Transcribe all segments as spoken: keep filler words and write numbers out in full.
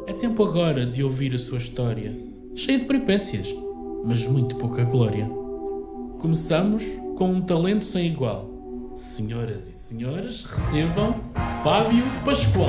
É tempo agora de ouvir a sua história, cheia de peripécias, mas muito pouca glória. Começamos com um talento sem igual. Senhoras e senhores, recebam Fábio Pascoal.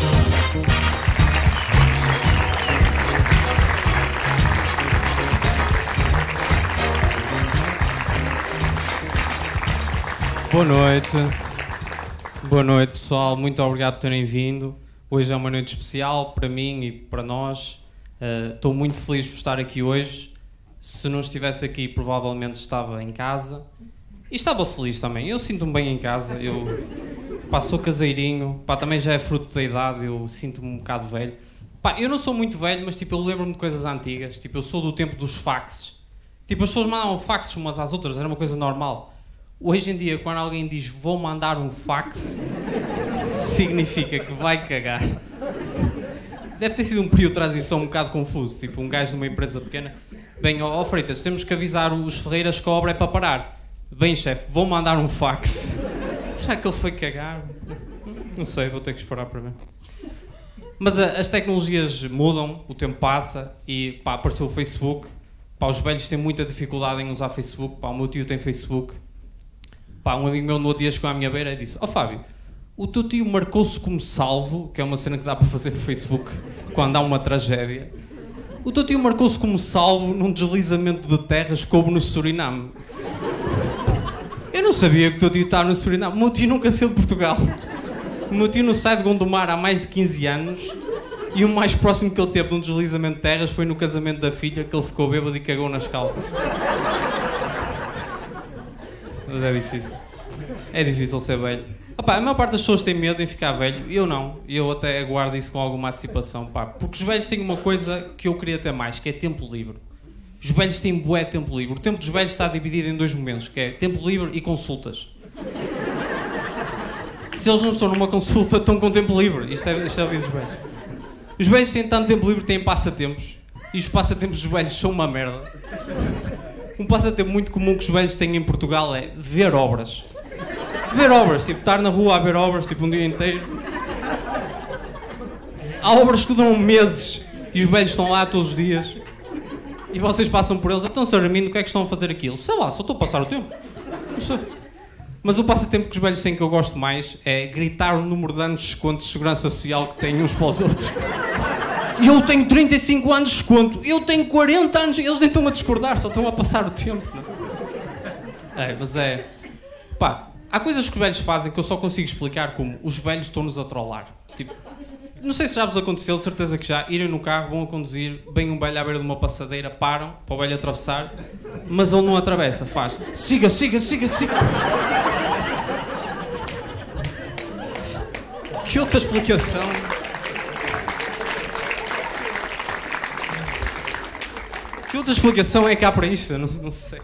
Boa noite. Boa noite, pessoal. Muito obrigado por terem vindo. Hoje é uma noite especial para mim e para nós. Uh, estou muito feliz por estar aqui hoje. Se não estivesse aqui, provavelmente estava em casa. E estava feliz também. Eu sinto-me bem em casa. Eu pá, sou caseirinho. Pá, também já é fruto da idade. Eu sinto-me um bocado velho. Pá, eu não sou muito velho, mas tipo, eu lembro-me de coisas antigas. Tipo, eu sou do tempo dos faxes. Tipo, as pessoas mandavam faxes umas às outras. Era uma coisa normal. Hoje em dia, quando alguém diz vou mandar um fax, significa que vai cagar. Deve ter sido um período de transição um bocado confuso. Tipo, um gajo de uma empresa pequena. Bem, ó, ó Freitas, temos que avisar os Ferreiras que a obra é para parar. Bem, chefe, vou mandar um fax. Será que ele foi cagar? Não sei, vou ter que esperar para ver. Mas a, as tecnologias mudam, o tempo passa e pá, apareceu o Facebook. Pá, os velhos têm muita dificuldade em usar Facebook. Pá, o meu tio tem Facebook. Pá, um amigo meu no outro dia chegou à minha beira e disse: ó Fábio, o teu tio marcou-se como salvo, que é uma cena que dá para fazer no Facebook quando há uma tragédia. O teu tio marcou-se como salvo num deslizamento de terras que houve no Suriname. Eu não sabia que o teu tio estava no Suriname. O meu tio nunca saiu de Portugal. O meu tio não sai de Gondomar há mais de quinze anos e o mais próximo que ele teve de um deslizamento de terras foi no casamento da filha, que ele ficou bêbado e cagou nas calças. Mas é difícil. É difícil ser velho. Opa, a maior parte das pessoas tem medo em ficar velho. Eu não. Eu até aguardo isso com alguma antecipação. Pá, porque os velhos têm uma coisa que eu queria ter mais, que é tempo livre. Os velhos têm bué tempo livre. O tempo dos velhos está dividido em dois momentos, que é tempo livre e consultas. Se eles não estão numa consulta, estão com tempo livre. Isto é, isto é a vida dos velhos. Os velhos têm tanto tempo livre que têm passatempos. E os passatempos dos velhos são uma merda. Um passatempo muito comum que os velhos têm em Portugal é ver obras. Ver obras, tipo, estar na rua a ver obras, tipo, um dia inteiro. Há obras que duram meses e os velhos estão lá todos os dias. E vocês passam por eles. Então, senhor Armindo, o que é que estão a fazer aquilo? Sei lá, só estou a passar o tempo. Mas o passatempo que os velhos têm que eu gosto mais é gritar o número de anos de desconto de segurança social que têm uns para os outros. Eu tenho trinta e cinco anos de desconto, eu tenho quarenta anos, eles nem estão a discordar, só estão a passar o tempo. Não? É, mas é... Pá, há coisas que os velhos fazem que eu só consigo explicar como os velhos estão-nos a trollar. Tipo, não sei se já vos aconteceu, de certeza que já, irem no carro, vão a conduzir, vem um velho à beira de uma passadeira, param para o velho atravessar, mas ele não atravessa, faz siga, siga, siga, siga. Que outra explicação? Que outra explicação é que há para isto? Eu não, não sei.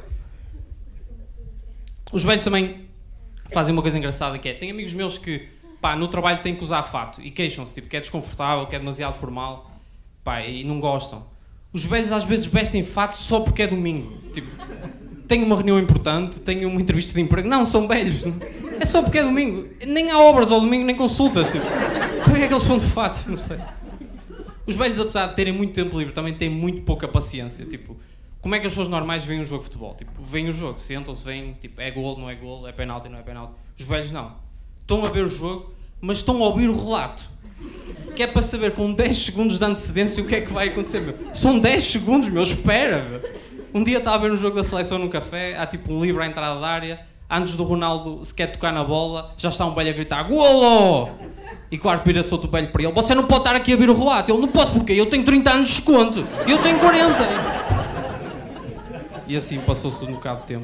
Os velhos também fazem uma coisa engraçada que é, tem amigos meus que, pá, no trabalho têm que usar fato e queixam-se, tipo, que é desconfortável, que é demasiado formal, pá, e não gostam. Os velhos às vezes vestem fato só porque é domingo. Tipo, tenho uma reunião importante, tenho uma entrevista de emprego. Não, são velhos. Não? É só porque é domingo. Nem há obras ao domingo, nem consultas, tipo. Por que é que eles são de fato? Não sei. Os velhos, apesar de terem muito tempo livre, também têm muito pouca paciência. Tipo, como é que as pessoas normais veem um jogo de futebol? Tipo, veem o jogo, sentam-se, veem, tipo, é gol, não é gol, é penalti, não é penalti. Os velhos não. Estão a ver o jogo, mas estão a ouvir o relato. Que é para saber com dez segundos de antecedência o que é que vai acontecer, meu. São dez segundos, meu, espera, meu. Um dia estava a ver um jogo da seleção num café, há tipo um livro à entrada da área, antes do Ronaldo se quer tocar na bola, já está um velho a gritar golo! E claro, vira-se outro velho para ele: você não pode estar aqui a ver o relato. Ele: não posso porque eu tenho trinta anos de desconto. Eu tenho quarenta. E assim passou-se um bocado de tempo.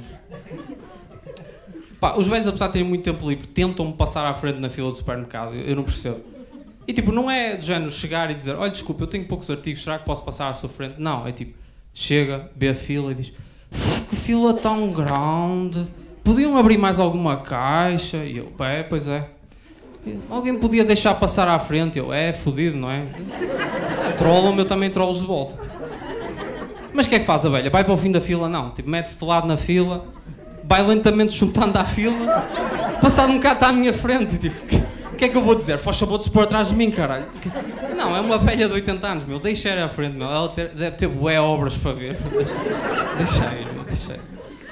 Pá, os velhos, apesar de terem muito tempo livre, tentam-me passar à frente na fila do supermercado. Eu, eu não percebo. E tipo, não é do género chegar e dizer: olha, desculpa, eu tenho poucos artigos, será que posso passar à sua frente? Não, é tipo, chega, vê a fila e diz: que fila tão grande. Podiam abrir mais alguma caixa? E eu: é, pois é. Alguém podia deixar passar à frente? Eu: é, fodido, não é? é Trollam-me, eu também trollos de volta. Mas o que é que faz a velha? Vai para o fim da fila? Não. Tipo, mete-se de lado na fila, vai lentamente juntando à fila, passado um bocado está à minha frente. Tipo, que é que eu vou dizer? Faz favor de se pôr atrás de mim, caralho. Não, é uma velha de oitenta anos, meu. Deixa ela à frente, meu. Ela ter, deve ter bué obras para ver. Deixa aí, meu. Deixa aí.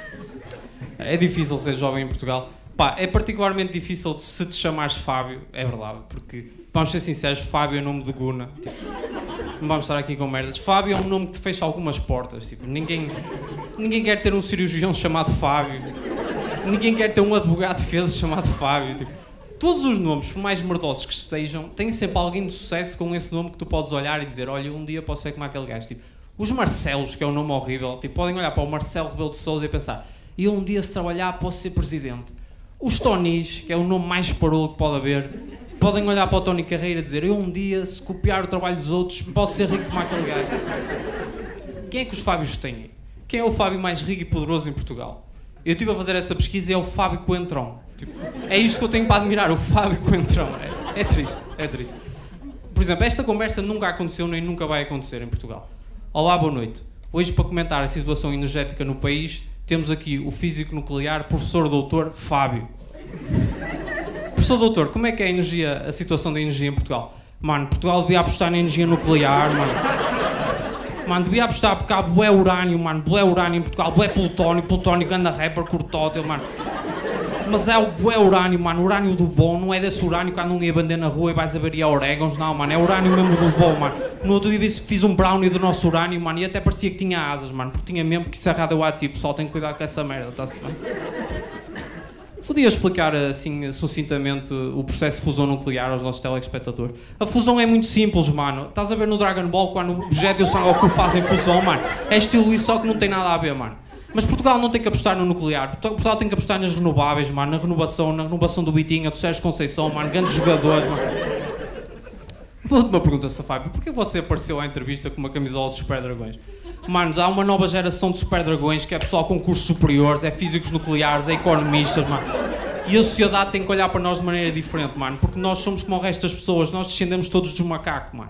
É difícil ser jovem em Portugal. Pá, é particularmente difícil de se te chamares Fábio, é verdade, porque, vamos ser sinceros, Fábio é nome de Guna. Tipo, não vamos estar aqui com merdas. Fábio é um nome que te fecha algumas portas. Tipo, ninguém, ninguém quer ter um cirurgião chamado Fábio. Ninguém quer ter um advogado de defesa chamado Fábio. Tipo, todos os nomes, por mais merdosos que sejam, têm sempre alguém de sucesso com esse nome que tu podes olhar e dizer, olha, um dia posso ser como aquele gajo. Tipo, os Marcelos, que é um nome horrível, tipo, podem olhar para o Marcelo Rebelo de Sousa e pensar, e um dia se trabalhar posso ser presidente. Os Tonis, que é o nome mais parolo que pode haver, podem olhar para o Tony Carreira e dizer, eu um dia, se copiar o trabalho dos outros, posso ser rico como aquele gajo. Quem é que os Fábios têm? Quem é o Fábio mais rico e poderoso em Portugal? Eu estive a fazer essa pesquisa e é o Fábio Coentrão. Tipo, é isto que eu tenho para admirar, o Fábio Coentrão. É, é triste, é triste. Por exemplo, esta conversa nunca aconteceu nem nunca vai acontecer em Portugal. Olá, boa noite. Hoje, para comentar a situação energética no país, temos aqui o físico nuclear, professor doutor Fábio. Professor doutor, como é que é a energia, a situação da energia em Portugal? Mano, Portugal devia apostar na energia nuclear, mano. Mano, devia apostar porque há bué urânio, mano, bué urânio em Portugal, bué plutónio, plutónio, ganda rapper, curtótil, mano. Mas é o bué urânio, mano, urânio do bom, não é desse urânio que andam a vender na rua e vais a ver a orégãos, não, mano, é urânio mesmo do bom, mano. No outro dia fiz um brownie do nosso urânio, mano, e até parecia que tinha asas, mano, porque tinha mesmo, porque isso é radioativo, pessoal, tem que cuidar com essa merda, está-se bem? Podia explicar, assim, sucintamente o processo de fusão nuclear aos nossos telespectadores? A fusão é muito simples, mano. Estás a ver no Dragon Ball quando o Vegeta e o Son Goku fazem fusão, mano? É estilo isso, só que não tem nada a ver, mano. Mas Portugal não tem que apostar no nuclear. Portugal tem que apostar nas renováveis, mano. Na renovação, na renovação do Bitinha, do Sérgio Conceição, mano. Grandes jogadores, mano. Vou-te uma pergunta, Fábio. Porquê você apareceu à entrevista com uma camisola de Super Dragões? Manos, há uma nova geração de Super Dragões que é pessoal com cursos superiores, é físicos nucleares, é economistas, mano. E a sociedade tem que olhar para nós de maneira diferente, mano. Porque nós somos como o resto das pessoas. Nós descendemos todos dos macacos, mano.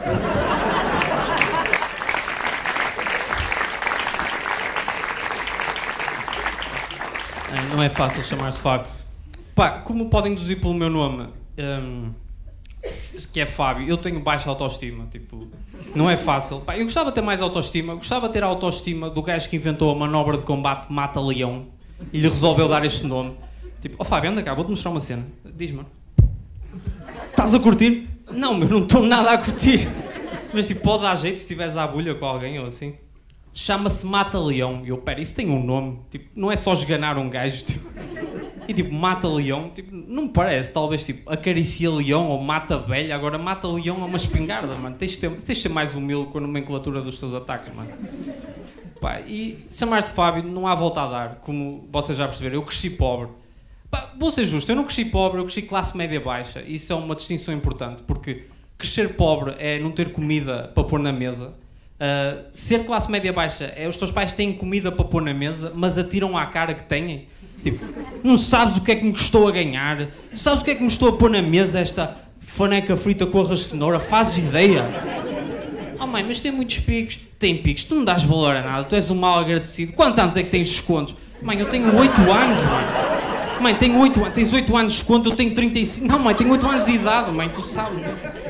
Não é fácil chamar-se Fábio. Pá, como podem deduzir pelo meu nome, um, que é Fábio, eu tenho baixa autoestima, tipo, não é fácil. Pá, eu gostava de ter mais autoestima, gostava de ter a autoestima do gajo que inventou a manobra de combate Mata-Leão e lhe resolveu dar este nome. Tipo, ó oh, Fábio, anda cá, vou-te mostrar uma cena. Diz-me. Estás a curtir? Não, meu, não estou nada a curtir. Mas tipo, pode dar jeito se estiveres à bulha com alguém ou assim. Chama-se Mata-Leão. E eu, pera, isso tem um nome. Tipo, não é só esganar um gajo. Tipo. E tipo, Mata-Leão, tipo, não me parece. Talvez tipo, Acaricia-Leão ou Mata-Velha. Agora, Mata-Leão é uma espingarda, mano. Tens de, ter, tens de ser mais humilde com a nomenclatura dos teus ataques, mano. Pá, e chamar-se Fábio não há volta a dar. Como vocês já perceberam, eu cresci pobre. Pá, vou ser justo, eu não cresci pobre, eu cresci classe média baixa. Isso é uma distinção importante, porque crescer pobre é não ter comida para pôr na mesa. Uh, ser classe média baixa é os teus pais têm comida para pôr na mesa, mas atiram à cara que têm. Tipo, não sabes o que é que me custou a ganhar, sabes o que é que me custou a pôr na mesa esta faneca frita com arroz de cenoura, fazes ideia? Oh mãe, mas tem muitos picos. Tem picos, tu não dás valor a nada, tu és um mal agradecido. Quantos anos é que tens descontos? Mãe, eu tenho oito anos, mãe. Mãe, tenho oito anos, tens oito anos de desconto, eu tenho trinta e cinco. Não, mãe, tenho oito anos de idade, mãe, tu sabes.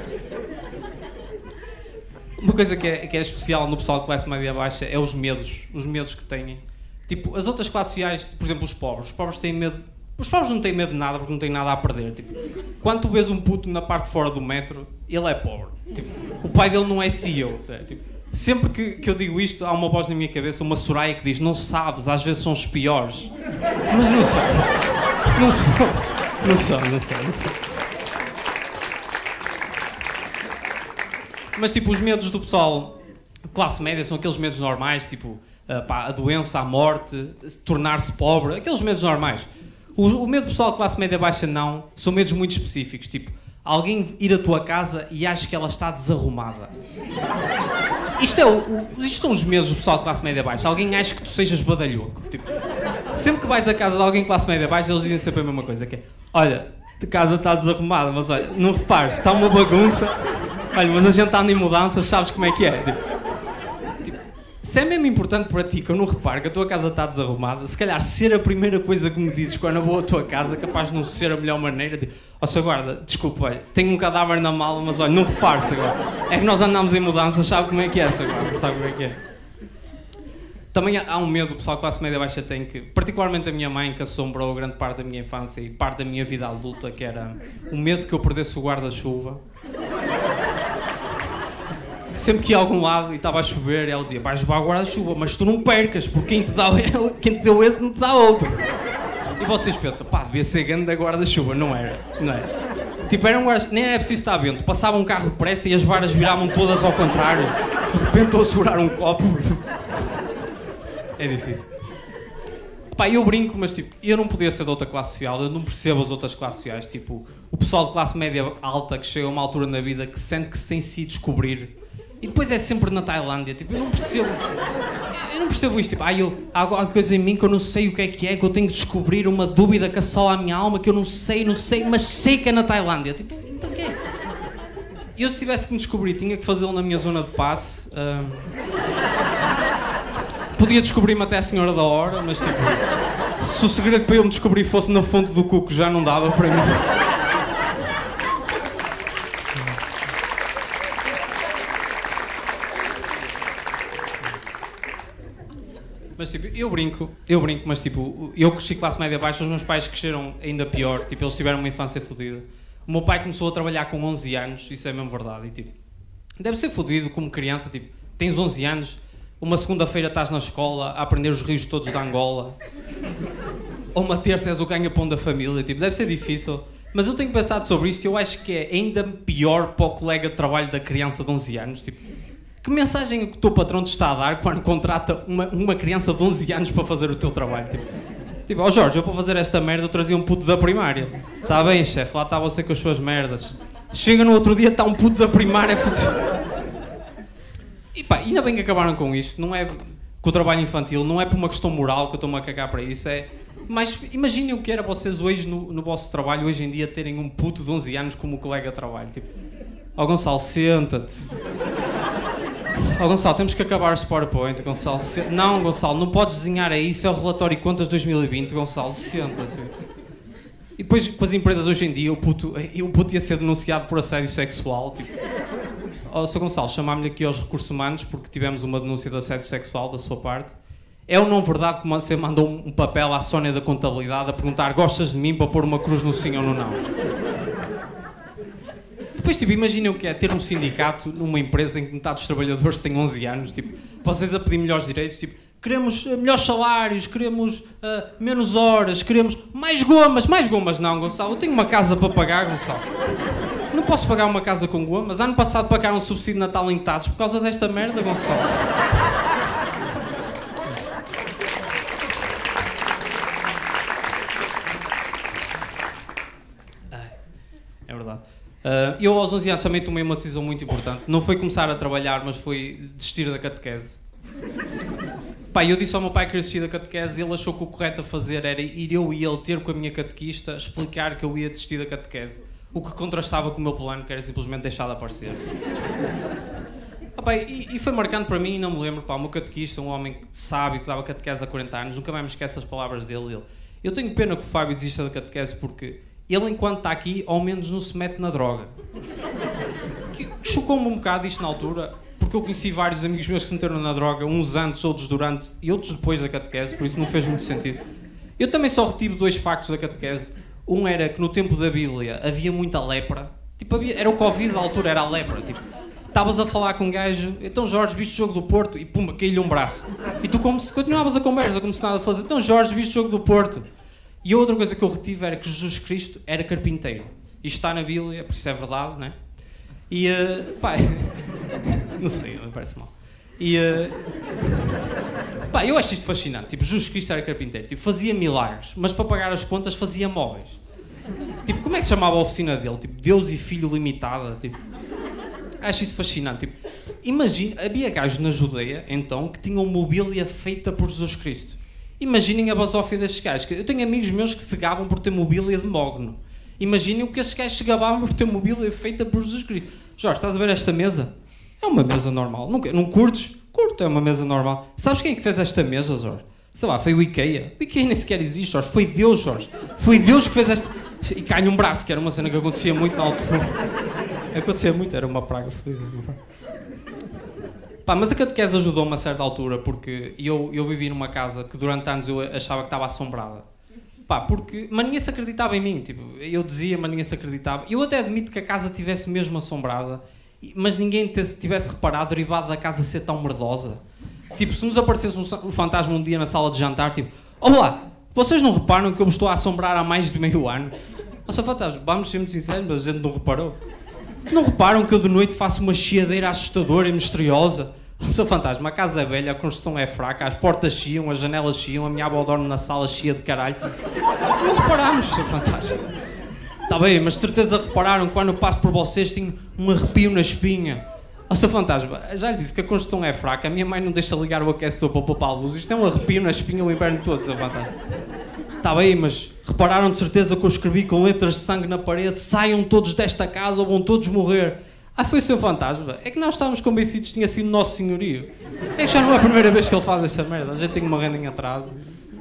Uma coisa que é, que é especial no pessoal de classe média baixa é os medos, os medos que têm. Tipo, as outras classes sociais, por exemplo, os pobres. Os pobres têm medo... Os pobres não têm medo de nada porque não têm nada a perder. Tipo, quando tu vês um puto na parte de fora do metro, ele é pobre. Tipo, o pai dele não é C E O. É, tipo, sempre que, que eu digo isto, há uma voz na minha cabeça, uma Soraya que diz, não sabes, às vezes são os piores. Mas não são. Não são. Não são, não são, não são. Mas tipo, os medos do pessoal de classe média são aqueles medos normais, tipo uh, pá, a doença, a morte, tornar-se pobre, aqueles medos normais. O, o medo do pessoal de classe média baixa não, são medos muito específicos, tipo alguém ir à tua casa e acha que ela está desarrumada. Isto, é o, o, isto são os medos do pessoal de classe média baixa, alguém acha que tu sejas badalhoco. Tipo, sempre que vais à casa de alguém de classe média baixa, eles dizem sempre a mesma coisa, que é, olha, a casa está desarrumada, mas olha, não repares, está uma bagunça. Olha, mas a gente anda em mudanças, sabes como é que é? Tipo, tipo, se é mesmo importante para ti que eu não reparo que a tua casa está desarrumada, se calhar ser a primeira coisa que me dizes quando eu vou à tua casa, capaz de não ser a melhor maneira. Tipo, ó, seu guarda, desculpa, olha, tenho um cadáver na mala, mas olha, não repare, seu guarda. É que nós andamos em mudança, sabe como é que é, seu guarda, sabe como é que é. Também há um medo, o pessoal de classe média baixa tem, que, particularmente a minha mãe, que assombrou grande parte da minha infância e parte da minha vida adulta, que era o medo que eu perdesse o guarda-chuva. Sempre que ia a algum lado e estava a chover, ela dizia, vais levar o guarda-chuva, mas tu não percas, porque quem te, dá, quem te deu esse não te dá outro. E vocês pensam, pá, devia ser grande da guarda-chuva, não era, não era. Tipo, era um guarda nem era preciso estar vento, passava um carro depressa e as varas viravam todas ao contrário. De repente estou a segurar um copo. É difícil. Pá, eu brinco, mas tipo, eu não podia ser de outra classe social, eu não percebo as outras classes sociais, tipo, o pessoal de classe média alta que chega a uma altura na vida que sente que se tem se descobrir. E depois é sempre na Tailândia, tipo, eu não percebo, eu não percebo isto, tipo, ah, eu, há alguma coisa em mim que eu não sei o que é que é, que eu tenho que descobrir uma dúvida que assola a minha alma, que eu não sei, não sei, mas sei que é na Tailândia, tipo, para quê? Eu se tivesse que me descobrir, tinha que fazê-lo na minha zona de passe, hum, podia descobrir-me até a senhora da hora, mas tipo, se o segredo para eu me descobrir fosse na fonte do cuco, já não dava para mim. Mas tipo, eu brinco, eu brinco, mas tipo, eu cresci classe média baixa, os meus pais cresceram ainda pior, tipo, eles tiveram uma infância fodida. O meu pai começou a trabalhar com onze anos, isso é mesmo verdade, e tipo, deve ser fodido como criança, tipo, tens onze anos, uma segunda-feira estás na escola a aprender os rios todos da Angola, ou uma terça és o ganha-pão da família, tipo, deve ser difícil. Mas eu tenho pensado sobre isto e eu acho que é ainda pior para o colega de trabalho da criança de onze anos, tipo, que mensagem o teu patrão te está a dar quando contrata uma, uma criança de onze anos para fazer o teu trabalho? Tipo, tipo, ó oh Jorge, eu para fazer esta merda eu trazia um puto da primária. Está bem, chefe, lá está você com as suas merdas. Chega no outro dia, está um puto da primária a fazer... E pá, ainda bem que acabaram com isto. Não é com o trabalho infantil, não é por uma questão moral que eu estou-me a cagar para isso, é... Mas imaginem o que era vocês hoje no, no vosso trabalho, hoje em dia, terem um puto de onze anos como colega de trabalho. Tipo, ó oh, Gonçalo, senta-te. Ó oh, Gonçalo, temos que acabar este PowerPoint, Gonçalo. Se... Não, Gonçalo, não podes desenhar aí, isso é o relatório de contas dois mil e vinte, Gonçalo, senta-te. E depois, com as empresas hoje em dia, o puto, o puto ia ser denunciado por assédio sexual, tipo... Ó, oh, Sr. Gonçalo, chamámos-lhe aqui aos recursos humanos porque tivemos uma denúncia de assédio sexual da sua parte. É ou não verdade que você mandou um papel à Sónia da Contabilidade a perguntar gostas de mim para pôr uma cruz no sim ou no não? Depois, tipo, imaginem o que é ter um sindicato numa empresa em que metade dos trabalhadores têm onze anos, tipo, vocês a pedir melhores direitos, tipo, queremos uh, melhores salários, queremos uh, menos horas, queremos mais gomas, mais gomas não, Gonçalo, eu tenho uma casa para pagar, Gonçalo. Não posso pagar uma casa com gomas, ano passado pagaram um subsídio de Natal em tazos por causa desta merda, Gonçalo. É verdade. Uh, eu aos onze anos também tomei uma decisão muito importante. Não foi começar a trabalhar, mas foi desistir da catequese. Pá, eu disse ao meu pai que queria desistir da catequese e ele achou que o correto a fazer era ir eu e ele ter com a minha catequista explicar que eu ia desistir da catequese. O que contrastava com o meu plano, que era simplesmente deixar de aparecer. Ah, pá, e, e foi marcante para mim, não me lembro, pá, o meu catequista, um homem sábio que dava catequese há quarenta anos, nunca mais me esqueço as palavras dele. Ele, eu tenho pena que o Fábio desista da catequese porque ele, enquanto está aqui, ao menos não se mete na droga. Chocou-me um bocado isto na altura, porque eu conheci vários amigos meus que se meteram na droga, uns antes, outros durante e outros depois da catequese, por isso não fez muito sentido. Eu também só retive dois factos da catequese. Um era que no tempo da Bíblia havia muita lepra. Tipo, havia, era o Covid da altura, era a lepra. Tipo, estavas a falar com um gajo, então Jorge, viste o jogo do Porto? E pumba, caiu-lhe um braço. E tu como se, continuavas a conversa, como se nada fosse. Então Jorge, viste o jogo do Porto? E a outra coisa que eu retive era que Jesus Cristo era carpinteiro. Isto está na Bíblia, por isso é verdade, não é? E, uh, pá, não sei, me parece mal. E, uh, pá, eu acho isto fascinante. Tipo, Jesus Cristo era carpinteiro. Tipo, fazia milagres, mas para pagar as contas fazia móveis. Tipo, como é que se chamava a oficina dele? Tipo, Deus e Filho Limitada. Tipo, acho isso fascinante. Tipo, imagina, havia gajos na Judeia, então, que tinham mobília feita por Jesus Cristo. Imaginem a basófia destes gajos. Eu tenho amigos meus que se gabavam por ter mobília de mogno. Imaginem o que estes gajos se gabavam por ter mobília feita por Jesus Cristo. Jorge, estás a ver esta mesa? É uma mesa normal. Não, não curtes? Curto, é uma mesa normal. Sabes quem é que fez esta mesa, Jorge? Sei lá, foi o IKEA. O IKEA nem sequer existe, Jorge. Foi Deus, Jorge. Foi Deus que fez esta... E cai-lhe um braço, que era uma cena que acontecia muito na altura. Acontecia muito, era uma praga fodida. Pá, mas a catequese ajudou-me a certa altura, porque eu, eu vivi numa casa que durante anos eu achava que estava assombrada. Pá, porque... Mas ninguém se acreditava em mim, tipo, eu dizia, mas ninguém se acreditava. Eu até admito que a casa estivesse mesmo assombrada, mas ninguém tivesse reparado, derivado da casa ser tão merdosa. Tipo, se nos aparecesse um, um fantasma um dia na sala de jantar, tipo, olá, vocês não reparam que eu me estou a assombrar há mais de meio ano? Nossa, fantasma, vamos ser muito sinceros, mas a gente não reparou. Não reparam que eu de noite faço uma chiadeira assustadora e misteriosa? Nossa, fantasma, a casa é velha, a construção é fraca, as portas chiam, as janelas chiam, a minha avó dorme na sala cheia de caralho. Não reparámos, seu fantasma. Está bem, mas de certeza repararam que quando eu passo por vocês tenho um arrepio na espinha. Ó, seu fantasma, já lhe disse que a construção é fraca, a minha mãe não deixa ligar o aquecedor para poupar a luz. Isto é um arrepio na espinha o inverno todo, seu fantasma. Está bem, mas repararam de certeza que eu escrevi com letras de sangue na parede: saiam todos desta casa ou vão todos morrer. Ah, foi o seu fantasma? É que nós estávamos convencidos que tinha sido o nosso senhorio. É que já não é a primeira vez que ele faz esta merda. A gente tem uma renda em atraso.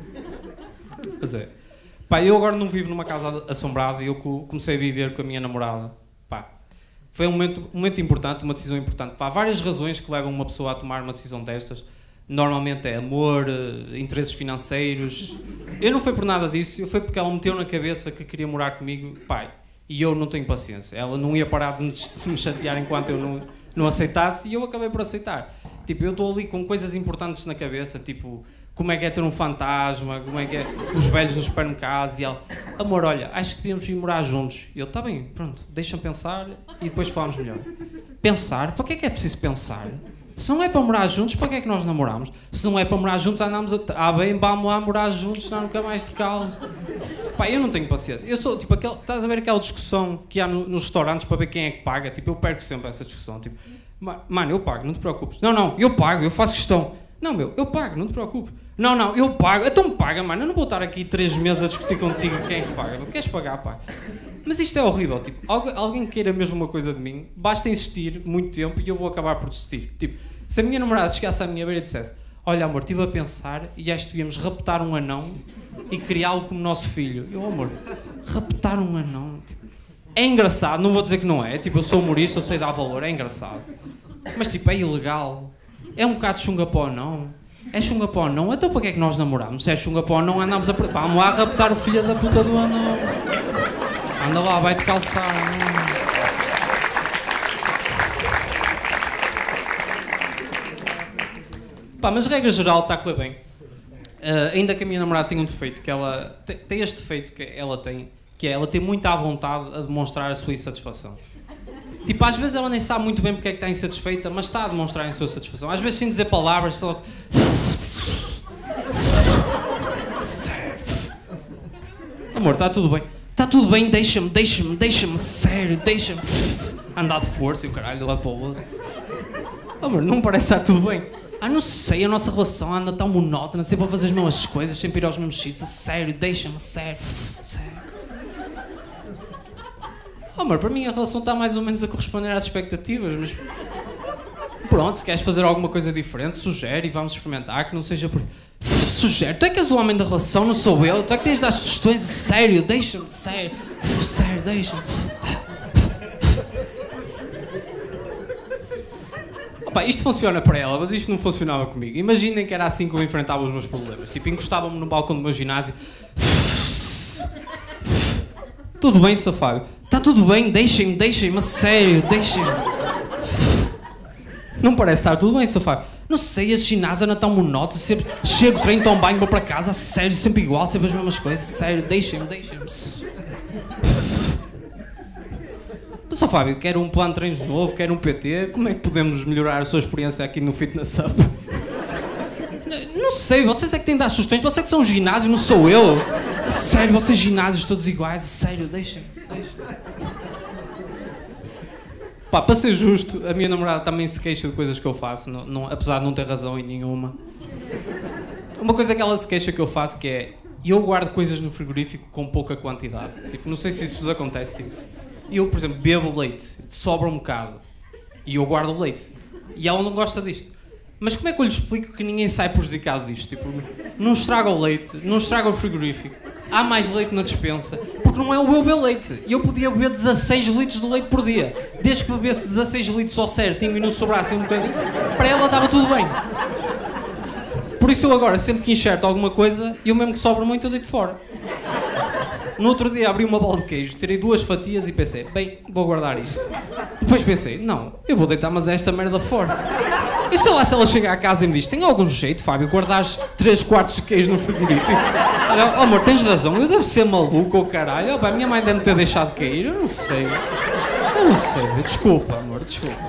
Mas é. Pá, eu agora não vivo numa casa assombrada e eu comecei a viver com a minha namorada. Pá, foi um momento, um momento importante, uma decisão importante. Pá, há várias razões que levam uma pessoa a tomar uma decisão destas. Normalmente é amor, interesses financeiros. Eu não foi por nada disso, foi porque ela meteu na cabeça que queria morar comigo. Pai, e eu não tenho paciência. Ela não ia parar de me, de me chatear enquanto eu não, não aceitasse, e eu acabei por aceitar. Tipo, eu estou ali com coisas importantes na cabeça, tipo, como é que é ter um fantasma, como é que é os velhos nos supermercados, e ela, amor, olha, acho que devíamos vir morar juntos. E eu, tá bem, pronto, deixa-me pensar e depois falamos melhor. Pensar? Para que é que é preciso pensar? Se não é para morar juntos, para que é que nós namoramos? Se não é para morar juntos, andamos a... Ah, bem, vamos lá morar juntos, não nunca mais de calos. Pá, eu não tenho paciência. Eu sou, tipo, aquele... Estás a ver aquela discussão que há no, nos restaurantes para ver quem é que paga? Tipo, eu perco sempre essa discussão. Tipo, mano, eu pago, não te preocupes. Não, não, eu pago, eu faço questão. Não, meu, eu pago, não te preocupes. Não, não, eu pago. Então paga, mano. Eu não vou estar aqui três meses a discutir contigo quem é que paga. Queres pagar, pá? Mas isto é horrível. Tipo, alguém que queira mesmo uma coisa de mim, basta insistir muito tempo e eu vou acabar por desistir. Tipo, se a minha namorada chegasse à minha beira e dissesse: olha, amor, estive a pensar e acho que devíamos raptar um anão e criá-lo como nosso filho. Eu, amor, raptar um anão? Tipo, é engraçado, não vou dizer que não é. Tipo, eu sou humorista, eu sei dar valor, é engraçado. Mas, tipo, é ilegal. É um bocado chunga para o anão. É chunga para o anão? Então para que é que nós namoramos? Se é chunga para o anão, andamos a... Vamos lá raptar o filho da puta do anão. Anda lá, vai-te calçar. Não. Pá, mas regra geral está a correr bem. Uh, ainda que a minha namorada tenha um defeito, que ela tem, tem este defeito que ela tem, que é ela tem muita vontade a demonstrar a sua insatisfação. Tipo, às vezes ela nem sabe muito bem porque é que está insatisfeita, mas está a demonstrar a sua satisfação. Às vezes sem dizer palavras, só... Amor, está tudo bem. Está tudo bem, deixa-me, deixa-me, deixa-me, sério, deixa-me. Andar de força e o caralho de lá para o outro. Amor, não parece estar tudo bem. Ah, não sei, a nossa relação anda tão monótona, sempre a fazer as mesmas coisas, sempre ir aos mesmos sítios. A sério, deixa-me, sério, sério. Oh, amor, para mim a relação está mais ou menos a corresponder às expectativas, mas... Pronto, se queres fazer alguma coisa diferente, sugere e vamos experimentar, que não seja por... Sugere, tu é que és o homem da relação, não sou eu, tu é que tens de dar sugestões, sério, deixa-me, sério, sério, deixa-me. Opa, isto funciona para ela, mas isto não funcionava comigo. Imaginem que era assim que eu enfrentava os meus problemas. Tipo, encostava-me no balcão do meu ginásio. Tudo bem, seu Fábio? Está tudo bem, deixem-me, deixem-me, a sério, deixem-me. Não parece estar tudo bem, seu Fábio. Não sei, esse ginásio anda tão monótono, sempre chego, treino, tomo banho, vou para casa, a sério, sempre igual, sempre as mesmas coisas, sério, deixem-me, deixem-me. Só Fábio, quero um plano de treinos novo, quero um P T, como é que podemos melhorar a sua experiência aqui no Fitness Up? Não, não sei, vocês é que têm de dar sugestões, vocês é que são um ginásio, não sou eu. A sério, vocês ginásios todos iguais, a sério, deixem, deixem. Pá, para ser justo, a minha namorada também se queixa de coisas que eu faço, não, não, apesar de não ter razão em nenhuma. Uma coisa que ela se queixa que eu faço que é, eu guardo coisas no frigorífico com pouca quantidade. Tipo, não sei se isso vos acontece, tipo, eu, por exemplo, bebo leite, sobra um bocado, e eu guardo o leite. E ela não gosta disto. Mas como é que eu lhe explico que ninguém sai prejudicado disto? Tipo, não estraga o leite, não estraga o frigorífico, há mais leite na despensa, porque não é o eu beber leite. Eu podia beber dezasseis litros de leite por dia, desde que bebesse dezasseis litros só certinho e não sobrasse um bocadinho, para ela estava tudo bem. Por isso eu agora, sempre que enxerto alguma coisa, eu mesmo que sobra muito, eu deito fora. No outro dia abri uma bola de queijo, tirei duas fatias e pensei, bem, vou guardar isto. Depois pensei, não, eu vou deitar mas esta merda fora. E sei lá se ela chega à casa e me diz, tem algum jeito, Fábio, guardares três quartos de queijo no frigorífico? Olha, oh, amor, tens razão, eu devo ser maluco ou caralho, oh, pá, a minha mãe deve-me ter deixado cair, eu não sei. Eu não sei, desculpa, amor, desculpa.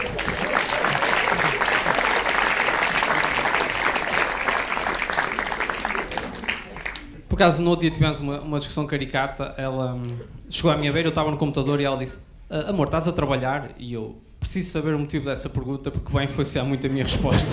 Por acaso, no outro dia tivemos uma, uma discussão caricata, ela hum, chegou à minha beira, eu estava no computador e ela disse, amor, estás a trabalhar? E eu, preciso saber o motivo dessa pergunta porque vai influenciar muito a minha resposta.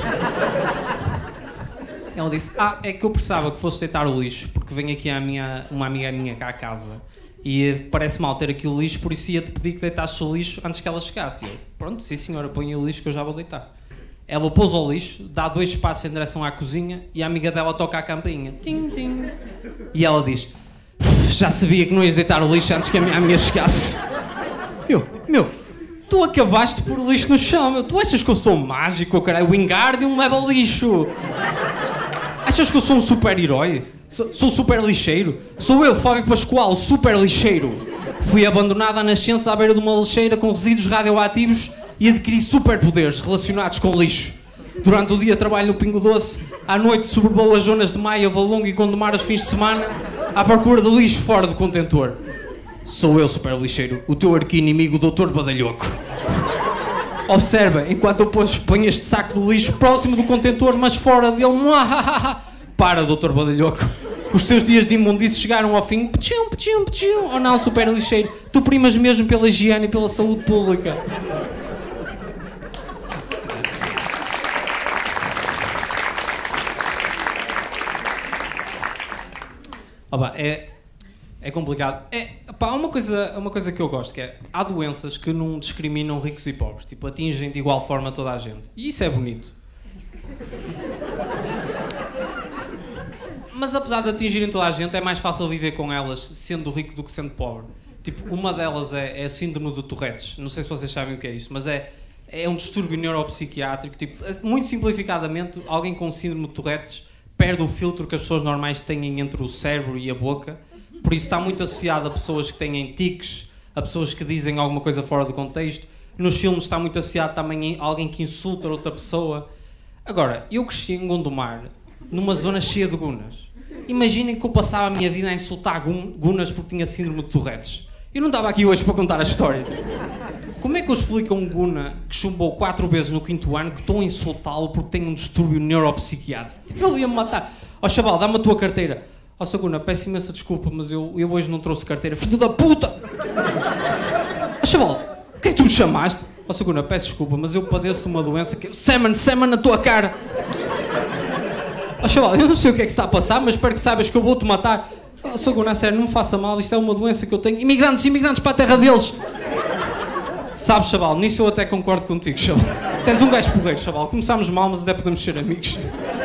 Ela disse, ah, é que eu precisava que fosse deitar o lixo, porque vem aqui a minha, uma amiga minha cá à casa e parece mal ter aqui o lixo, por isso ia-te pedir que deitasses o lixo antes que ela chegasse. E eu, pronto, sim senhora, põe o lixo que eu já vou deitar. Ela pôs ao lixo, dá dois passos em direção à cozinha e a amiga dela toca a campainha. Tim, tim. E ela diz, já sabia que não ias deitar o lixo antes que a minha amiga chegasse. Eu, meu, tu acabaste por lixo no chão, meu. Tu achas que eu sou mágico, caralho? O Wingardium leva lixo. Achas que eu sou um super-herói? Sou, sou super lixeiro? Sou eu, Fábio Pascoal, super lixeiro. Fui abandonado à nascença à beira de uma lixeira com resíduos radioativos e adquiri superpoderes relacionados com lixo. Durante o dia trabalho no Pingo Doce, à noite sobrevoo as zonas de Maia, Valongo e Gondomar aos fins de semana à procura de lixo fora do contentor. Sou eu, super lixeiro, o teu arqui-inimigo, doutor Badalhoco. Observa, enquanto eu ponho este saco de lixo próximo do contentor, mas fora dele... Para, doutor Badalhoco. Os teus dias de imundície chegaram ao fim. Ptchum, ptchum, ptchum. Oh não, super lixeiro. Tu primas mesmo pela higiene e pela saúde pública. Oh, bah, é... É complicado. É, pá, há uma coisa, uma coisa que eu gosto, que é, há doenças que não discriminam ricos e pobres, tipo, atingem de igual forma toda a gente. E isso é bonito. Mas apesar de atingirem toda a gente, é mais fácil viver com elas sendo rico do que sendo pobre. Tipo, uma delas é, é a síndrome do Tourette's. Não sei se vocês sabem o que é isto, mas é, é um distúrbio neuropsiquiátrico. Tipo, muito simplificadamente, alguém com síndrome de Tourette's perde o filtro que as pessoas normais têm entre o cérebro e a boca. Por isso está muito associado a pessoas que têm tiques, a pessoas que dizem alguma coisa fora do contexto. Nos filmes está muito associado também a alguém que insulta outra pessoa. Agora, eu cresci em Gondomar, numa zona cheia de gunas. Imaginem que eu passava a minha vida a insultar gunas porque tinha síndrome de Tourette's. Eu não estava aqui hoje para contar a história. Como é que eu explico a um guna que chumbou quatro vezes no quinto ano que estou a insultá-lo porque tem um distúrbio neuropsiquiátrico? Tipo, ele ia-me matar. Ó, chaval, dá-me a tua carteira. Ó, oh, Saguna, peço imensa desculpa, mas eu, eu hoje não trouxe carteira. Filho da puta! Ó, oh, chaval, o que é que tu me chamaste? Ó, oh, Saguna, peço desculpa, mas eu padeço de uma doença que... Semen, semen na tua cara! Ó, oh, chaval, eu não sei o que é que se está a passar, mas espero que saibas que eu vou-te matar. Ó, oh, Saguna, a sério, não me faça mal, isto é uma doença que eu tenho. Imigrantes, imigrantes para a terra deles! Sabes, chaval, nisso eu até concordo contigo, chaval. Tu és um gajo porreiro, chaval. Começámos mal, mas até podemos ser amigos.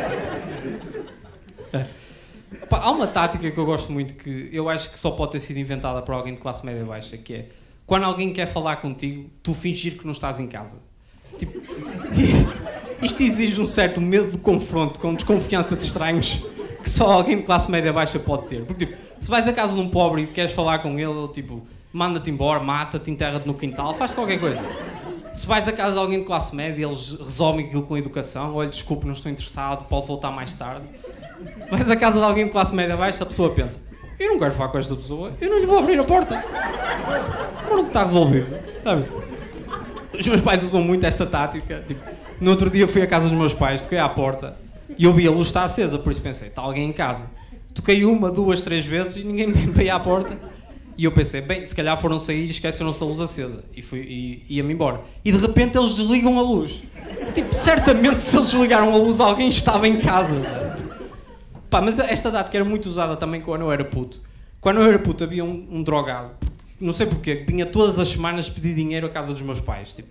É. Pá, há uma tática que eu gosto muito, que eu acho que só pode ter sido inventada por alguém de classe média baixa, que é, quando alguém quer falar contigo, tu fingir que não estás em casa. Tipo, isto exige um certo medo de confronto, com desconfiança de estranhos, que só alguém de classe média baixa pode ter. Porque, tipo, se vais a casa de um pobre e queres falar com ele, ele, tipo, manda-te embora, mata-te, enterra-te no quintal, faz qualquer coisa. Se vais a casa de alguém de classe média, eles resolvem aquilo com educação, olha, desculpe, não estou interessado, pode voltar mais tarde. Vais à casa de alguém de classe média baixa, a pessoa pensa, eu não quero falar com esta pessoa, eu não lhe vou abrir a porta. Mas não está resolvido, sabe? Os meus pais usam muito esta tática. Tipo, no outro dia fui à casa dos meus pais, toquei à porta e eu vi a luz está acesa, por isso pensei, está alguém em casa. Toquei uma, duas, três vezes e ninguém me veio à porta. E eu pensei, bem, se calhar foram sair e esqueceram-se a luz acesa. E, fui, e ia-me embora. E de repente eles desligam a luz. Tipo, certamente se eles desligaram a luz, alguém estava em casa. Pá, mas esta tática era muito usada também quando eu era puto. Quando eu era puto havia um, um drogado, porque, não sei porquê, que vinha todas as semanas pedir dinheiro à casa dos meus pais. Tipo,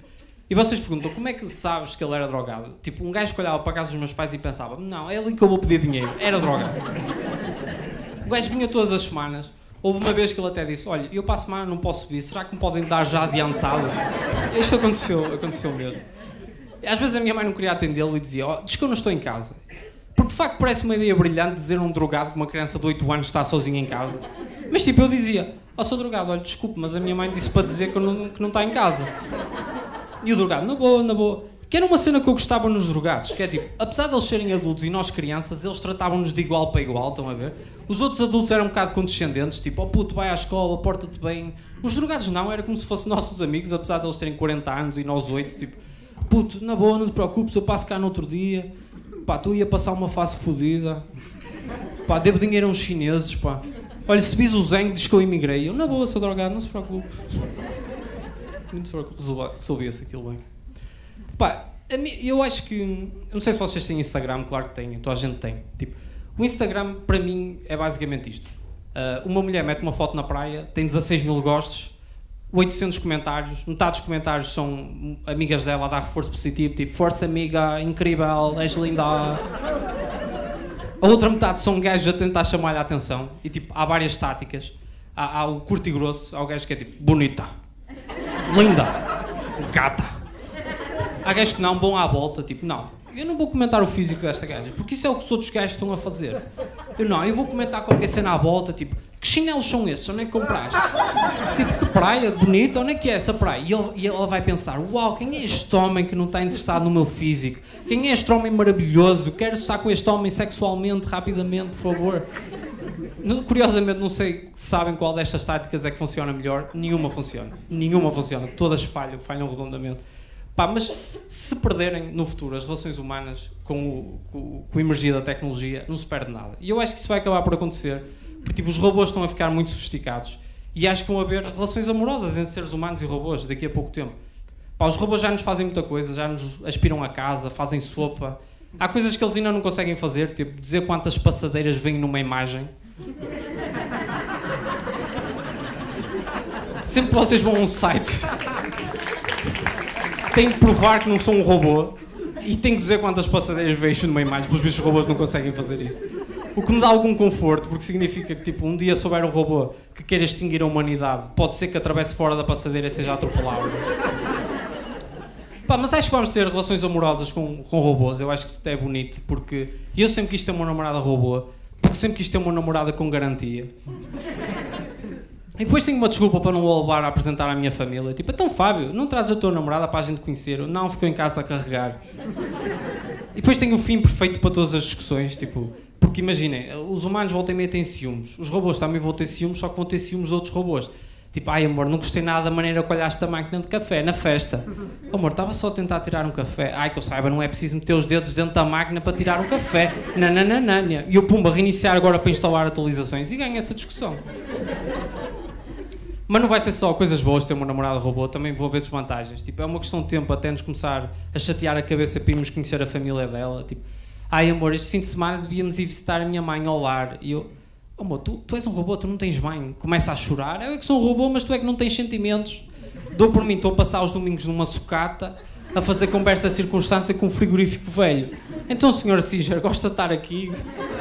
E vocês perguntam, como é que sabes que ele era drogado? Tipo, um gajo que olhava para a casa dos meus pais e pensava, não, é ali que eu vou pedir dinheiro. Era drogado. O gajo vinha todas as semanas. Houve uma vez que ele até disse, olha, eu para a semana não posso vir, será que me podem dar já adiantado? Isto aconteceu, aconteceu mesmo. E às vezes a minha mãe não queria atendê-lo e dizia, oh, diz que eu não estou em casa. Porque de facto parece uma ideia brilhante dizer a um drogado que uma criança de oito anos está sozinha em casa. Mas tipo, eu dizia, ó, oh, sou drogado, olha, desculpe, mas a minha mãe disse para dizer que, eu não, que não está em casa. E o drogado, na boa, na boa. Que era uma cena que eu gostava nos drogados, que é tipo, apesar de eles serem adultos e nós crianças, eles tratavam-nos de igual para igual, estão a ver? Os outros adultos eram um bocado condescendentes, tipo, oh puto, vai à escola, porta-te bem. Os drogados não, era como se fossem nossos amigos, apesar de eles terem quarenta anos e nós oito, tipo, puto, na boa, não te preocupes, eu passo cá no outro dia. Pá, tu ia passar uma fase fodida. Pá, devo dinheiro a uns chineses, pá. Olha, se vis o Zeng, diz que eu imigrei. Eu, na boa, sou drogado, não se preocupe. Não se preocupe, resolvia-se aquilo bem. Pá, eu acho que... Eu não sei se vocês têm Instagram, claro que têm, toda a gente tem. Tipo, o Instagram, para mim, é basicamente isto. Uh, uma mulher mete uma foto na praia, tem dezasseis mil gostos, oitocentos comentários, metade dos comentários são amigas dela a dar reforço positivo, tipo, força amiga, incrível, és linda. A outra metade são gajos a tentar chamar-lhe a atenção e tipo, há várias táticas. Há, há o curto e grosso, há o gajo que é tipo, bonita, linda, gata. Há gajos que não, bom à volta, tipo, não, eu não vou comentar o físico desta gaja, porque isso é o que os outros gajos estão a fazer. Eu não, eu vou comentar qualquer cena à volta, tipo, que chinelos são esses? Onde é que compraste? Tipo, que praia bonita, onde é que é essa praia? E, ele, e ela vai pensar, uau, quem é este homem que não está interessado no meu físico? Quem é este homem maravilhoso? Quero estar com este homem sexualmente, rapidamente, por favor. Curiosamente, não sei se sabem qual destas táticas é que funciona melhor. Nenhuma funciona. Nenhuma funciona. Todas falham, falham redondamente. Pá, mas se perderem no futuro as relações humanas com o, com, com o emergir da tecnologia, não se perde nada. E eu acho que isso vai acabar por acontecer, porque tipo, os robôs estão a ficar muito sofisticados e acho que vão haver relações amorosas entre seres humanos e robôs daqui a pouco tempo. Pá, os robôs já nos fazem muita coisa, já nos aspiram a casa, fazem sopa. Há coisas que eles ainda não conseguem fazer, tipo dizer quantas passadeiras vêm numa imagem. Sempre que vocês vão a um site, têm que provar que não são um robô e têm que dizer quantas passadeiras vêm numa imagem, porque os bichos robôs não conseguem fazer isto. O que me dá algum conforto, porque significa que tipo, um dia se houver um robô que queira extinguir a humanidade, pode ser que atravesse fora da passadeira e seja atropelado. Pá, mas acho que vamos ter relações amorosas com, com robôs, eu acho que isto é bonito, porque eu sempre quis ter uma namorada robô, porque sempre quis ter uma namorada com garantia. E depois tenho uma desculpa para não o levar a apresentar à minha família, tipo, então Fábio, não trazes a tua namorada para a gente conhecer? Eu, não, ficou em casa a carregar. E depois tenho o fim perfeito para todas as discussões, tipo... Porque imaginem, os humanos voltam e meia têm ciúmes, os robôs também vão ter ciúmes, só que vão ter ciúmes de outros robôs. Tipo, ai amor, não gostei nada da maneira que olhaste a máquina de café na festa. Amor, estava só a tentar tirar um café. Ai, que eu saiba, não é preciso meter os dedos dentro da máquina para tirar um café. Nananana. E eu, pumba, reiniciar agora para instalar atualizações e ganho essa discussão. Mas não vai ser só coisas boas ter uma namorada robô, também vou haver desvantagens. Tipo, é uma questão de tempo até nos começar a chatear a cabeça para irmos conhecer a família dela. Tipo, ai amor, este fim de semana devíamos ir visitar a minha mãe ao lar. E eu, oh, amor, tu, tu és um robô, tu não tens mãe. Começa a chorar. Eu é que sou um robô, mas tu é que não tens sentimentos. Dou por mim, estou a passar os domingos numa sucata, a fazer conversa a circunstância com um frigorífico velho. Então, senhor Singer, gosta de estar aqui?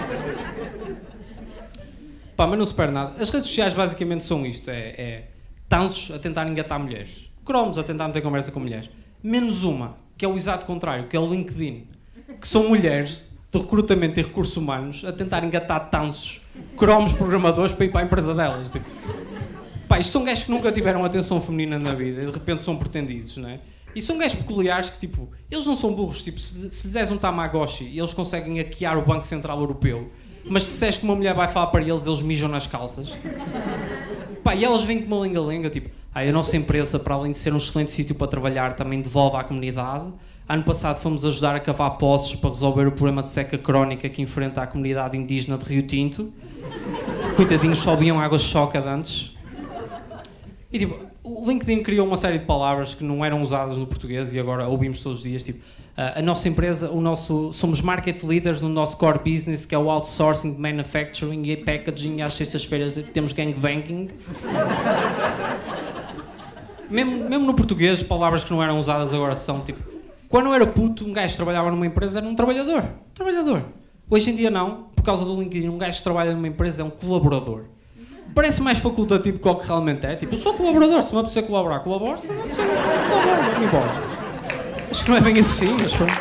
Pá, mas não se perde nada. As redes sociais basicamente são isto. É, é tansos a tentar engatar mulheres. Cromos a tentar meter conversa com mulheres. Menos uma, que é o exato contrário, que é o LinkedIn. Que são mulheres de recrutamento e recursos humanos a tentar engatar tansos cromos programadores para ir para a empresa delas. Tipo, pá, isto são gajos que nunca tiveram atenção feminina na vida e de repente são pretendidos, não é? E são gajos peculiares que, tipo, eles não são burros. Tipo, se, se lhes deres um Tamagotchi, eles conseguem hackear o Banco Central Europeu. Mas se disseres que uma mulher vai falar para eles, eles mijam nas calças. Pá, e elas vêm com uma lenga-lenga, tipo, ah, a nossa empresa, para além de ser um excelente sítio para trabalhar, também devolve à comunidade. Ano passado fomos ajudar a cavar poços para resolver o problema de seca crónica que enfrenta a comunidade indígena de Rio Tinto. Coitadinhos, só bebiam água choca de antes. E tipo, o LinkedIn criou uma série de palavras que não eram usadas no português e agora ouvimos todos os dias, tipo, a nossa empresa, o nosso, somos market leaders no nosso core business, que é o outsourcing de manufacturing e packaging, e às sextas-feiras temos gangbanging. mesmo, mesmo no português, palavras que não eram usadas agora são tipo... Quando eu era puto, um gajo que trabalhava numa empresa era um trabalhador. Trabalhador. Hoje em dia não, por causa do LinkedIn, um gajo que trabalha numa empresa é um colaborador. Parece mais facultativo que o que realmente é. Tipo, eu sou colaborador, se não é para você colaborar, colabora, se não é para você colaborar, vai-me embora. Acho que não é bem assim, mas pronto.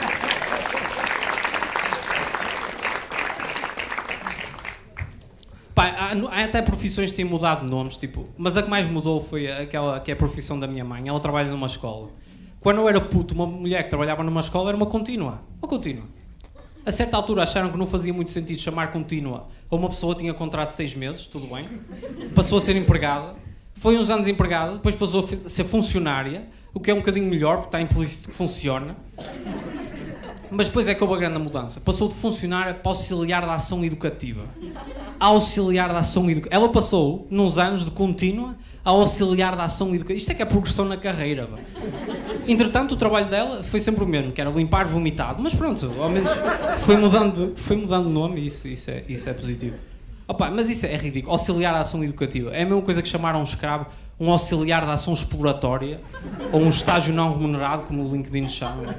Pá, há, há até profissões que têm mudado de nomes, tipo, mas a que mais mudou foi aquela que é a profissão da minha mãe. Ela trabalha numa escola. Quando eu era puto, uma mulher que trabalhava numa escola era uma contínua. Uma contínua. A certa altura acharam que não fazia muito sentido chamar contínua a uma pessoa que tinha contrato de seis meses, tudo bem. Passou a ser empregada. Foi uns anos empregada, depois passou a ser funcionária, o que é um bocadinho melhor, porque está implícito que funciona. Mas depois é que houve a grande mudança. Passou de funcionária para auxiliar da ação educativa. Auxiliar da ação educativa. Ela passou, nos anos de contínua, a auxiliar da ação educativa. Isto é que é progressão na carreira. Bem. Entretanto, o trabalho dela foi sempre o mesmo, que era limpar vomitado. Mas pronto, ao menos foi mudando, foi mudando o nome e isso, isso, é, isso é positivo. Opa, mas isso é ridículo. Auxiliar da ação educativa. É a mesma coisa que chamaram um escravo um auxiliar da ação exploratória ou um estágio não remunerado, como o LinkedIn chama.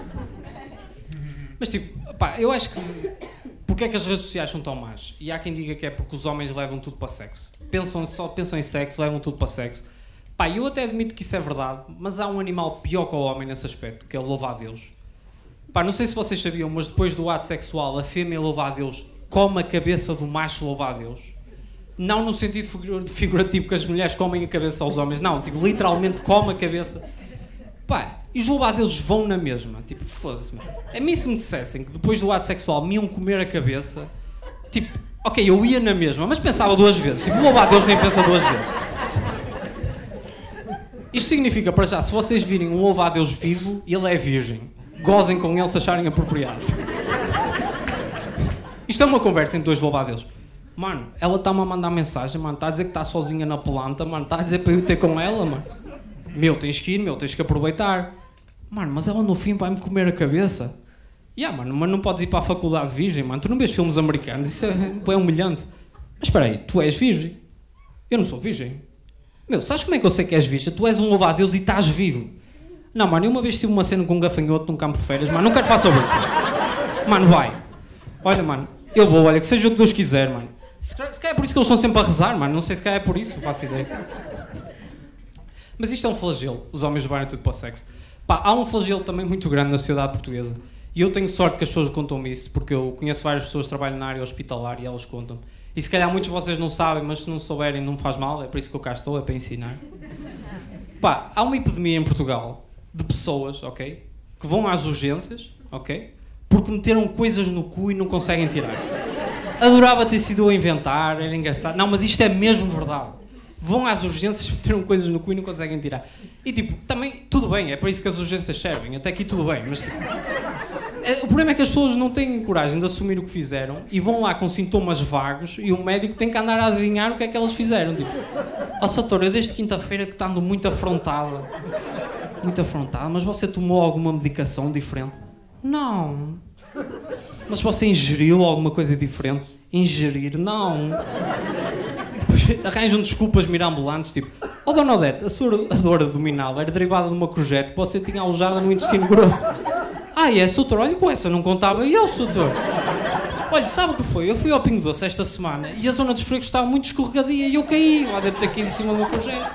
Mas tipo, pá, eu acho que... Porquê é que as redes sociais são tão más? E há quem diga que é porque os homens levam tudo para sexo. Pensam, só pensam em sexo, levam tudo para sexo. Pá, eu até admito que isso é verdade, mas há um animal pior que o homem nesse aspecto, que é o louva-a-Deus. Pá, não sei se vocês sabiam, mas depois do ato sexual, a fêmea louva-a-Deus come a cabeça do macho louva-a-Deus. Não no sentido figurativo que as mulheres comem a cabeça aos homens, não, tipo, literalmente come a cabeça. Pá, e os louva-a-deuses vão na mesma. Tipo, foda-se, mano. A mim se me dissessem que depois do ato sexual me iam comer a cabeça, tipo, ok, eu ia na mesma, mas pensava duas vezes. Tipo, louva-a-Deus nem pensa duas vezes. Isto significa, para já, se vocês virem um louva-a-Deus vivo, ele é virgem. Gozem com ele se acharem apropriado. Isto é uma conversa entre dois louva-a-Deus. Mano, ela está-me a mandar mensagem, mano, está a dizer que está sozinha na planta, mano, está a dizer para eu ter com ela, mano. Meu, tens que ir, meu, tens que aproveitar. Mano, mas ela no fim vai-me comer a cabeça. Ya, yeah, mano, mas não podes ir para a faculdade virgem, mano. Tu não vês filmes americanos, isso é, é humilhante. Mas espera aí, tu és virgem? Eu não sou virgem. Meu, sabes como é que eu sei que és virgem? Tu és um louva-a-Deus e estás vivo. Não, mano, eu uma vez tive uma cena com um gafanhoto num campo de férias, mano, não quero falar sobre isso. Mano, mano vai. Olha, mano, eu vou, olha, que seja o que Deus quiser, mano. Se calhar é por isso que eles estão sempre a rezar, mano. Não sei se calhar é por isso, não faço ideia. Mas isto é um flagelo, os homens levarem tudo para o sexo. Pá, há um flagelo também muito grande na sociedade portuguesa. E eu tenho sorte que as pessoas contam-me isso, porque eu conheço várias pessoas que trabalham na área hospitalar e elas contam-me. E se calhar muitos de vocês não sabem, mas se não souberem não me faz mal, é por isso que eu cá estou, é para ensinar. Pá, há uma epidemia em Portugal de pessoas, ok, que vão às urgências, ok, porque meteram coisas no cu e não conseguem tirar. Adorava ter sido eu a inventar, era engraçado. Não, mas isto é mesmo verdade. Vão às urgências, meteram coisas no cu e não conseguem tirar. E tipo, também, tudo bem, é para isso que as urgências servem, até aqui tudo bem, mas tipo, é, o problema é que as pessoas não têm coragem de assumir o que fizeram e vão lá com sintomas vagos e o médico tem que andar a adivinhar o que é que elas fizeram. Tipo, ó oh, Sator, eu desde quinta-feira que ando muito afrontada, muito afrontada, mas você tomou alguma medicação diferente? Não. Mas você ingeriu alguma coisa diferente? Ingerir? Não. Arranjam desculpas mirambulantes, tipo, ó oh, Dona Odete, a sua dor abdominal era derivada de uma crojete que você tinha alojada no intestino grosso. Ah, é, Soutor, olha, com essa não contava eu, Soutor. Olha, sabe o que foi? Eu fui ao Pingo Doce esta semana e a zona dos fregos estava muito escorregadia e eu caí, lá deve ter caído em cima de uma crojete.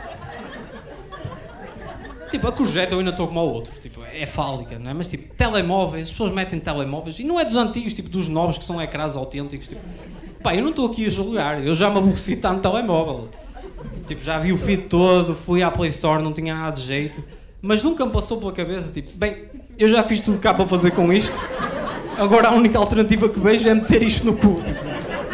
Tipo, a crojete eu ainda estou como ao outro, tipo, é fálica, não é? Mas tipo, telemóveis, as pessoas metem telemóveis e não é dos antigos, tipo, dos novos que são ecrãs autênticos, tipo... Pá, eu não estou aqui a julgar, eu já me aborreci de estar no telemóvel. Tipo, já vi o feed todo, fui à Play Store, não tinha nada de jeito. Mas nunca me passou pela cabeça, tipo, bem, eu já fiz tudo cá para fazer com isto. Agora a única alternativa que vejo é meter isto no cu. Tipo.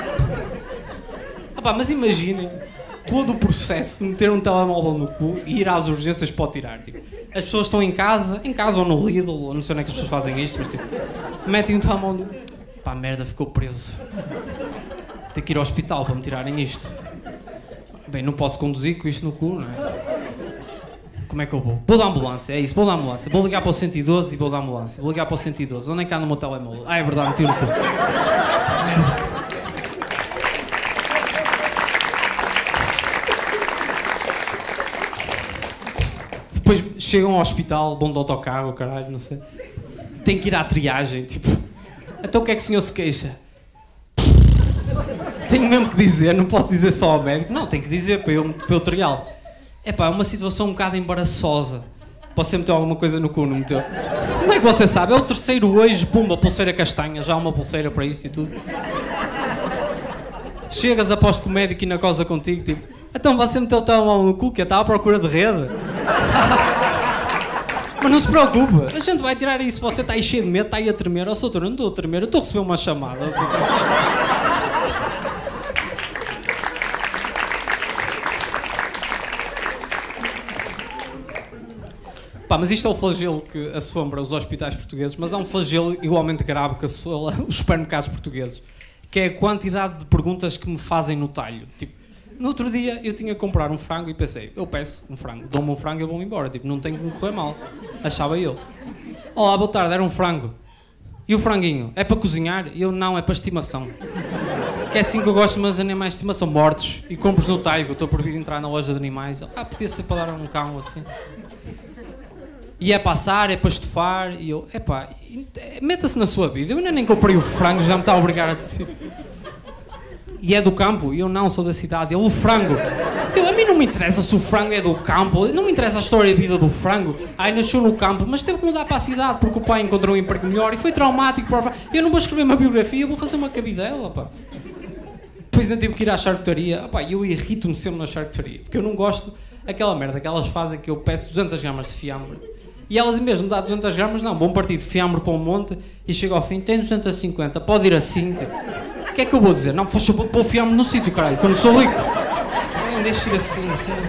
Ah pá, mas imaginem todo o processo de meter um telemóvel no cu e ir às urgências para o tirar. Tipo, as pessoas estão em casa, em casa ou no Lidl, ou não sei onde é que as pessoas fazem isto, mas tipo, metem um telemóvel no... Pá, merda, ficou preso. Tenho que ir ao hospital para me tirarem isto. Bem, não posso conduzir com isto no cu, não é? Como é que eu vou? Vou da ambulância, é isso, vou da ambulância. Vou ligar para o cento e doze e vou da ambulância. Vou ligar para o cento e doze. Onde é que anda o meu telemóvel? Ah, é verdade, meti no cu. depois chegam ao hospital, vão de autocarro, caralho, não sei. Tem que ir à triagem, tipo... Então o que é que o senhor se queixa? Tenho mesmo que dizer, não posso dizer só ao médico. Não, tenho que dizer para eu, para eu triá-lo. É pá, é uma situação um bocado embaraçosa. Você meteu alguma coisa no cu, não meteu? Como é que você sabe? É o terceiro hoje, pumba, pulseira castanha, já há uma pulseira para isto e tudo. Chegas, aposto que o médico ainda cosa contigo, tipo, então você meteu o telemóvel no cu, que estava à procura de rede. Mas não se preocupe, a gente vai tirar isso, você está aí cheio de medo, está aí a tremer. Ó, doutor, eu não estou a tremer, eu estou a receber uma chamada. Pá, mas isto é o flagelo que assombra os hospitais portugueses, mas há um flagelo igualmente grave que assola os supermercados portugueses, que é a quantidade de perguntas que me fazem no talho. Tipo, no outro dia eu tinha que comprar um frango e pensei, eu peço um frango, dou-me um frango e eu vou-me embora, tipo, não tenho que me correr mal, achava eu. Olá, boa tarde, era um frango. E o franguinho? É para cozinhar? E eu, não, é para estimação. Que é assim que eu gosto, mas animais de estimação mortos. E compros no talho, eu estou por vir entrar na loja de animais. Ah, podia ser para dar a um cão assim. E é para assar, é para estufar, e eu, epá, meta-se na sua vida, eu ainda nem comprei o frango, já me está a obrigar a dizer. E é do campo? E eu, não, sou da cidade. Ele, o frango. Eu, a mim não me interessa se o frango é do campo, não me interessa a história da vida do frango. Ai, nasceu no campo, mas teve que mudar para a cidade porque o pai encontrou um emprego melhor e foi traumático para o frango. Eu não vou escrever uma biografia, eu vou fazer uma cabidela, pá. Depois ainda tive que ir à charcutaria. Pá, eu irrito-me sempre na charcutaria, porque eu não gosto daquela merda que elas fazem que eu peço duzentas gramas de fiambre. E elas, em vez de me dar duzentas gramas, não, vão partir de fiambre para um monte e chega ao fim, tem duzentas e cinquenta, pode ir assim. O que é que eu vou dizer? Não, foste para pôr o fiambre no sítio, caralho, que eu não sou rico. Não, deixa ir assim.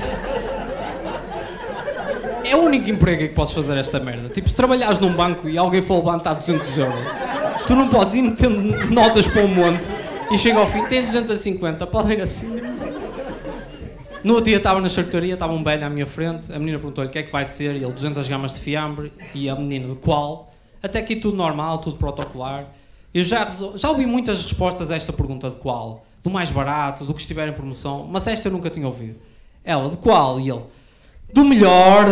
É o único emprego em que podes fazer esta merda. Tipo, se trabalhares num banco e alguém for levantar duzentos euros, tu não podes ir metendo notas para um monte e chega ao fim, tem duzentas e cinquenta, pode ir assim. No outro dia estava na charcutaria, estava um velho à minha frente, a menina perguntou-lhe o que é que vai ser, e ele duzentas gramas de fiambre, e a menina de qual? Até aqui tudo normal, tudo protocolar. Eu já, resol... já ouvi muitas respostas a esta pergunta de qual, do mais barato, do que estiver em promoção, mas esta eu nunca tinha ouvido. Ela, de qual? E ele, do melhor.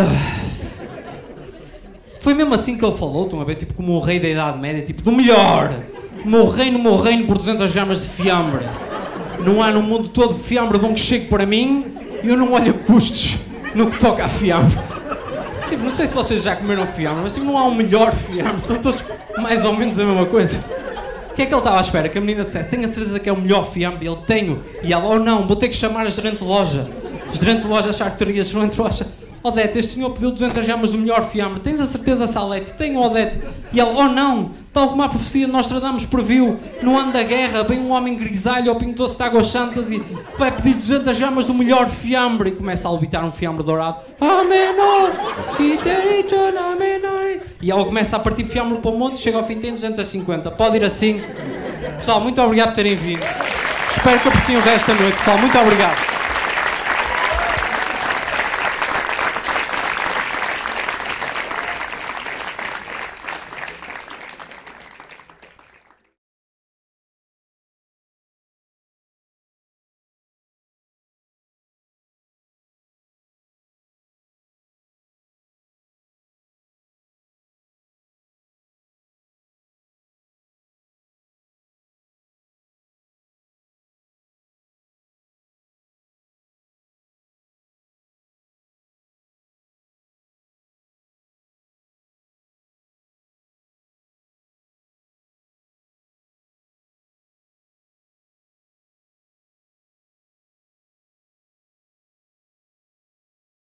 Foi mesmo assim que ele falou, estão a ver, tipo como o rei da Idade Média, tipo, do melhor. Meu reino, meu reino por duzentas gramas de fiambre. Não há no mundo todo fiambre bom que chegue para mim e eu não olho custos no que toca a fiambre. Tipo, não sei se vocês já comeram fiambre, mas tipo, não há um melhor fiambre, são todos mais ou menos a mesma coisa. O que é que ele estava à espera? Que a menina dissesse, tenho a certeza que é o melhor fiambre? E ele, tenho. E ela, oh não, vou ter que chamar a gerente de loja. Gerente de loja, a charcutaria, gerente de loja. Odete, este senhor pediu duzentas gramas do melhor fiambre, tens a certeza, Salete? Tenho, Odete. E ela, oh não, tal como a profecia de Nostradamus previu, no ano da guerra, vem um homem grisalho ao pingo doce de águas santas e vai pedir duzentas gramas do melhor fiambre. E começa a levitar um fiambre dourado. Amenor, e ela começa a partir fiambre para o monte e chega ao fim, tem duzentas e cinquenta. Pode ir assim. Pessoal, muito obrigado por terem vindo. Espero que apreciem o resto da noite. Pessoal, muito obrigado.